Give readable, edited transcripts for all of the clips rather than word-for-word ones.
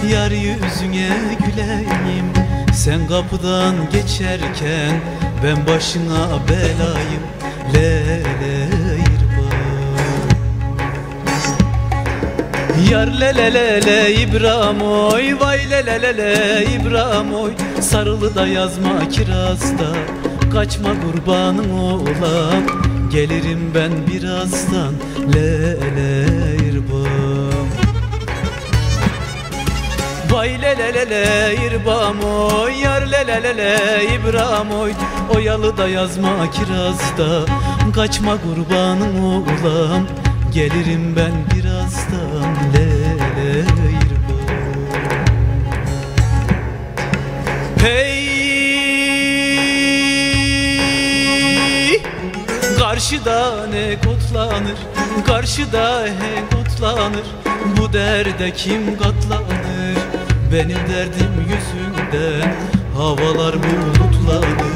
yar yüzüne güleyim. Sen kapıdan geçerken ben başına belayım. Yar le İbrahim oy, vay le İbrahim oy. Sarılı da yazma kirazda, kaçma kurbanın olam. Gelirim ben birazdan le İbrahim. Vay le İbrahim oy, yar le İbrahim oy. Oyalı da yazma kirazda, kaçma kurbanın olam. Gelirim ben birazdan le Hey, karşıda ne kotlanır, karşıda he kotlanır. Bu derde kim katlanır? Benim derdim yüzünden havalar bulutlanır.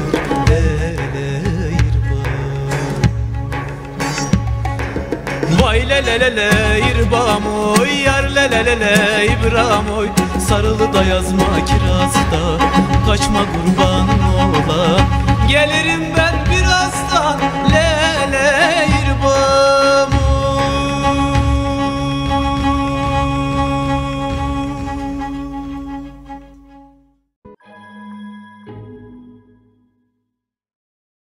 Vay le İbrahim oy, yar le İbrahim oy. Sarılı da yazma kirazda, kaçma kurbanın ola. Gelirim ben birazdan le İbrahim oy.